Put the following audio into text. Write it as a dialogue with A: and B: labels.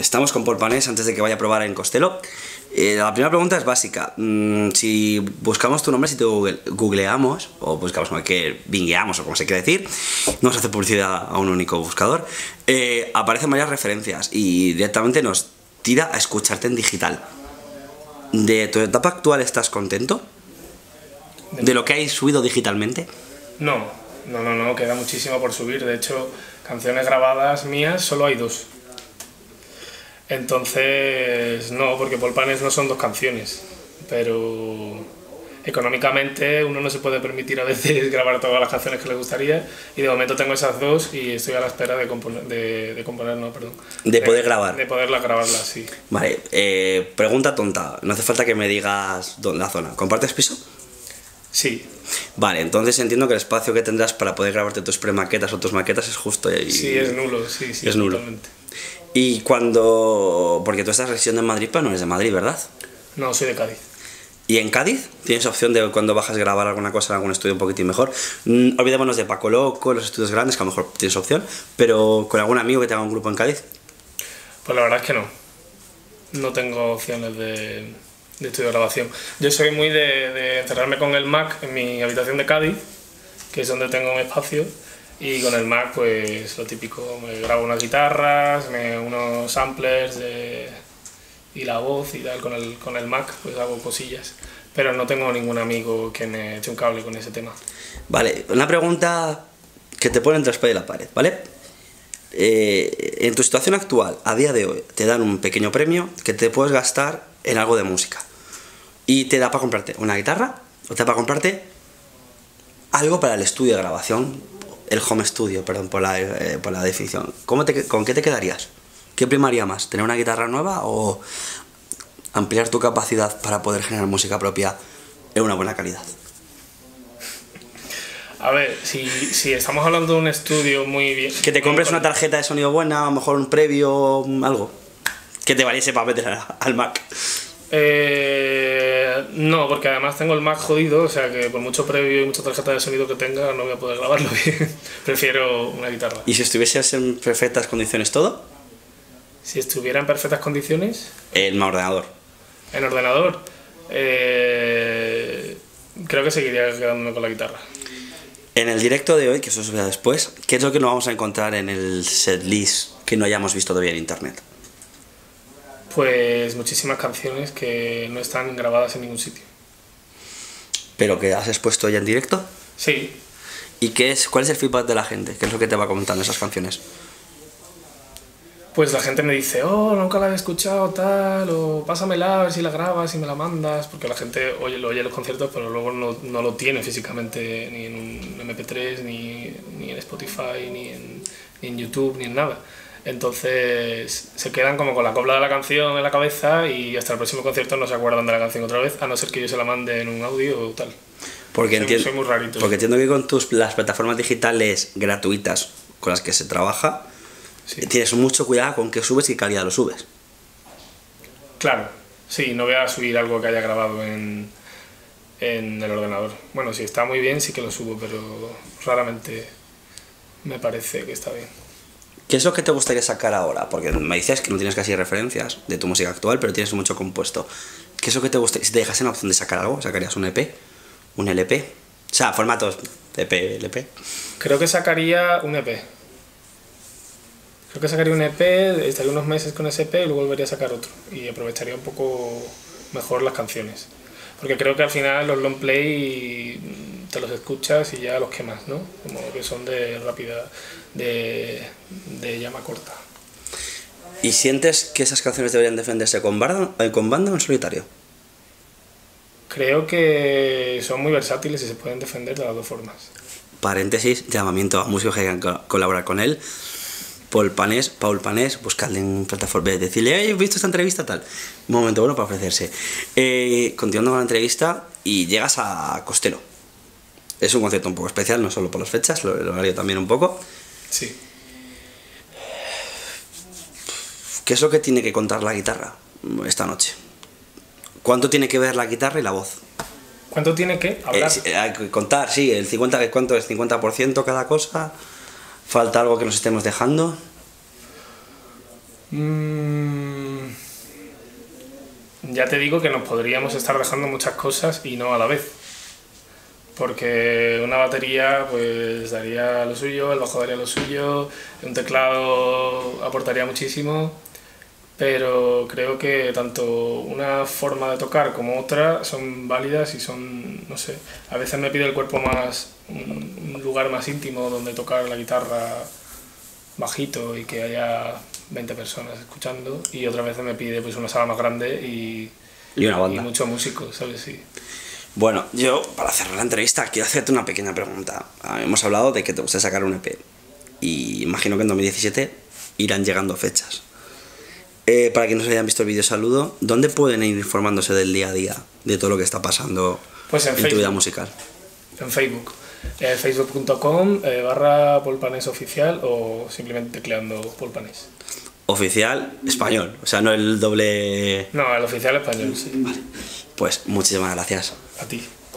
A: Estamos con Paul Panés antes de que vaya a probar en Costello. La primera pregunta es básica. Si buscamos tu nombre, si te googleamos, o buscamos que bingueamos, o como se quiere decir, no se hace publicidad a un único buscador, aparecen varias referencias y directamente nos tira a escucharte en digital. ¿De tu etapa actual estás contento? ¿De lo que hay subido digitalmente?
B: No, queda muchísimo por subir. De hecho, canciones grabadas mías solo hay 2. Entonces, no, porque Paul Panés no son 2 canciones, pero económicamente uno no se puede permitir a veces grabar todas las canciones que le gustaría, y de momento tengo esas 2 y estoy a la espera de poderlas grabarlas, sí.
A: Vale, pregunta tonta, no hace falta que me digas la zona. ¿Compartes piso?
B: Sí.
A: Vale, entonces entiendo que el espacio que tendrás para poder grabarte tus premaquetas o tus maquetas es justo y...
B: Sí, es nulo, sí,
A: es nulo.
B: Totalmente.
A: Y cuando... porque tú estás residiendo en Madrid, pero no eres de Madrid, ¿verdad?
B: No, soy de Cádiz.
A: ¿Y en Cádiz tienes opción de cuando bajas a grabar alguna cosa en algún estudio un poquitín mejor? Olvidémonos de Paco Loco, los estudios grandes, que a lo mejor tienes opción, pero ¿con algún amigo que tenga un grupo en Cádiz?
B: Pues la verdad es que no. No tengo opciones de estudio de grabación. Yo soy muy de encerrarme con el Mac en mi habitación de Cádiz, que es donde tengo un espacio, y con el Mac pues lo típico, me grabo unas guitarras, unos samplers y la voz y tal. Con el Mac pues hago cosillas, pero no tengo ningún amigo que me eche un cable con ese tema.
A: Vale, una pregunta que te pone entre la espada y la pared, ¿vale? En tu situación actual, a día de hoy, te dan un pequeño premio que te puedes gastar en algo de música y te da para comprarte una guitarra o te da para comprarte algo para el estudio de grabación, el home studio, perdón por la definición. ¿Con qué te quedarías? ¿Qué primaría más? ¿Tener una guitarra nueva o ampliar tu capacidad para poder generar música propia en una buena calidad?
B: A ver, si estamos hablando de un estudio muy bien...
A: Que te compres una tarjeta de sonido buena, a lo mejor un previo, algo que te valiese para meter al Mac.
B: No, porque además tengo el Mac jodido, o sea que por mucho previo y mucha tarjeta de sonido que tenga no voy a poder grabarlo bien. Prefiero una guitarra.
A: ¿Y si estuvieses en perfectas condiciones todo?
B: Si estuviera en perfectas condiciones...
A: En ordenador.
B: En ordenador, creo que seguiría quedándome con la guitarra.
A: En el directo de hoy, que eso se verá después, ¿qué es lo que nos vamos a encontrar en el setlist que no hayamos visto todavía en internet?
B: Pues muchísimas canciones que no están grabadas en ningún sitio.
A: ¿Pero que has expuesto ya en directo?
B: Sí.
A: ¿Y cuál es el feedback de la gente? ¿Qué es lo que te va comentando esas canciones?
B: Pues la gente me dice, oh, nunca la he escuchado, tal, o pásamela a ver si la grabas y me la mandas, porque la gente oye los conciertos, pero luego no lo tiene físicamente ni en un MP3, ni en Spotify, ni en YouTube, ni en nada. Entonces se quedan como con la copla de la canción en la cabeza y hasta el próximo concierto no se acuerdan de la canción otra vez, a no ser que yo se la mande en un audio o tal. Soy muy rarito.
A: Porque entiendo que con las plataformas digitales gratuitas con las que se trabaja, sí, tienes mucho cuidado con qué subes y qué calidad lo subes.
B: Claro, sí, no voy a subir algo que haya grabado en el ordenador. Bueno, si está muy bien sí que lo subo, pero raramente me parece que está bien.
A: ¿Qué es lo que te gustaría sacar ahora? Porque me dices que no tienes casi referencias de tu música actual, pero tienes mucho compuesto. ¿Qué es lo que te gustaría? Si te dejasen la opción de sacar algo, ¿sacarías un EP? ¿Un LP? O sea, formatos EP, LP.
B: Creo que sacaría un EP. Estaría unos meses con ese EP y luego volvería a sacar otro. Y aprovecharía un poco mejor las canciones. Porque creo que al final los long play te los escuchas y ya los quemas, ¿no? Como que son de llama corta.
A: ¿Y sientes que esas canciones deberían defenderse con banda o en solitario?
B: Creo que son muy versátiles y se pueden defender de las 2 formas.
A: Paréntesis, llamamiento a músicos que quieran colaborar con él. Paul Panés, buscarle en plataforma, decirle, he visto esta entrevista, tal. Un momento bueno para ofrecerse. Continuando con la entrevista y llegas a Costello. Es un concierto un poco especial, no solo por las fechas, el horario también un poco.
B: Sí.
A: ¿Qué es lo que tiene que contar la guitarra esta noche? ¿Cuánto tiene que ver la guitarra y la voz?
B: ¿Cuánto tiene que hablar?
A: Hay que contar, sí, el 50%, ¿cuánto es? ¿50% cada cosa? ¿Falta algo que nos estemos dejando?
B: ya te digo que nos podríamos estar dejando muchas cosas y no a la vez. Porque una batería pues daría lo suyo, el bajo daría lo suyo, un teclado aportaría muchísimo, pero creo que tanto una forma de tocar como otra son válidas y son, no sé, a veces me pide el cuerpo más un lugar más íntimo donde tocar la guitarra bajito y que haya 20 personas escuchando, y otras veces me pide pues una sala más grande y
A: una banda.
B: y muchos músicos, ¿sabes? Sí.
A: Bueno, yo para cerrar la entrevista quiero hacerte una pequeña pregunta. Hemos hablado de que te gusta sacar un EP y imagino que en 2017 irán llegando fechas. Para quienes no hayan visto el vídeo saludo, ¿dónde pueden ir informándose del día a día, de todo lo que está pasando
B: Pues en
A: tu
B: Facebook.
A: vida musical?
B: En Facebook, facebook.com/polpanesoficial o simplemente tecleando polpanes.
A: Oficial español, o sea, no el doble...
B: No, el oficial español, sí.
A: Vale, pues muchísimas gracias.
B: A ti.